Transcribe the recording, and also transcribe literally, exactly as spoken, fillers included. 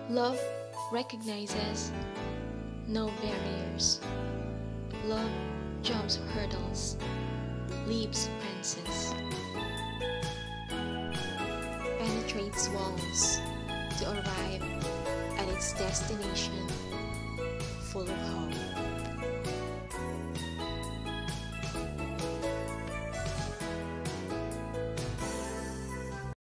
Love recognizes no barriers. Love jumps hurdles, leaps fences, penetrates walls to arrive at its destination full of hope.